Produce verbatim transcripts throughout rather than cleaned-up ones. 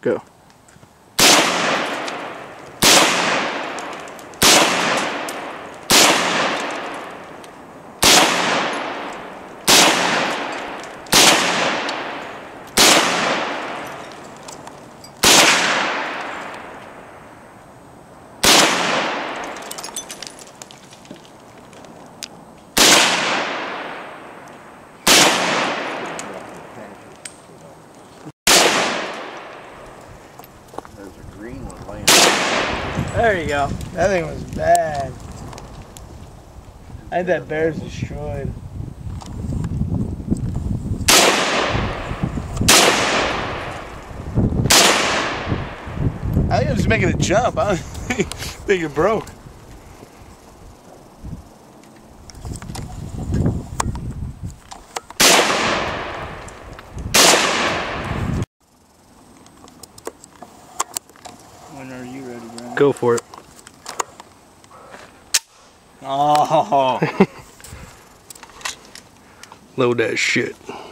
Go. There's a green one laying there you go. That thing was bad. I think that bear's destroyed. I think it was making a jump. I don't think it broke. When are you ready, Brian? Go for it. Oh. Load that shit.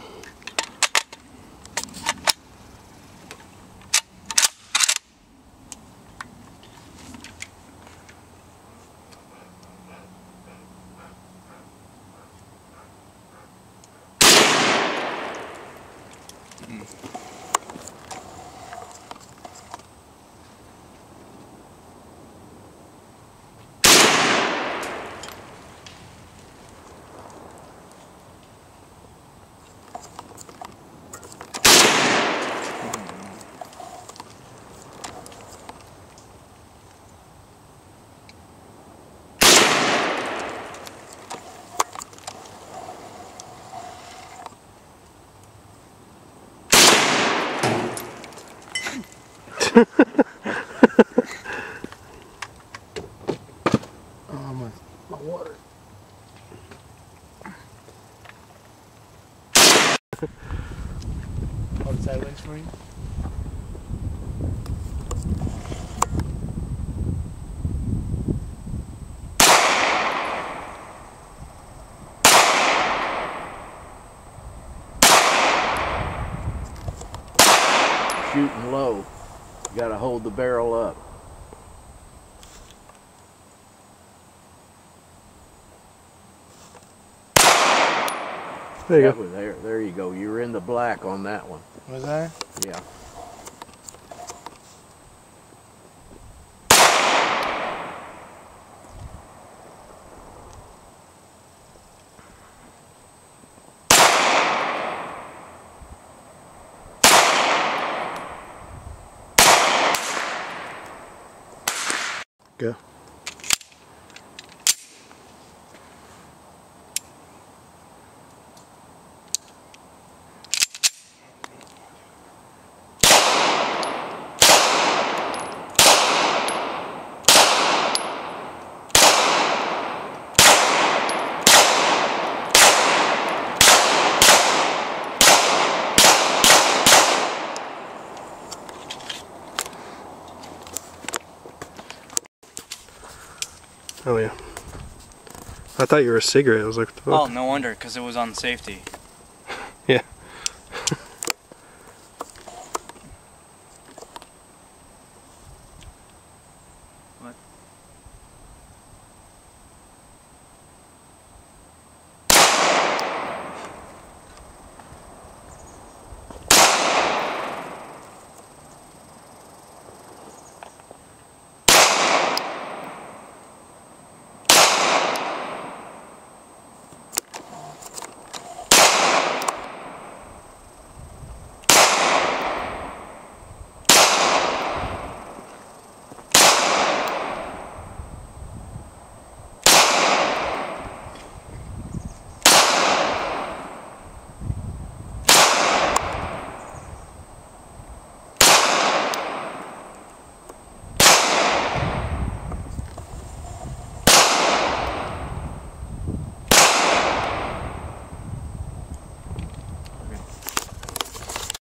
Oh, my, my water. Hold sideways for you. shooting low. You gotta hold the barrel up. There you that go. Was there, there you go. You were in the black on that one. Was I? Yeah. Go. Oh yeah. I thought you were a cigarette. I was like, what the fuck? Oh, no wonder, because it was on safety.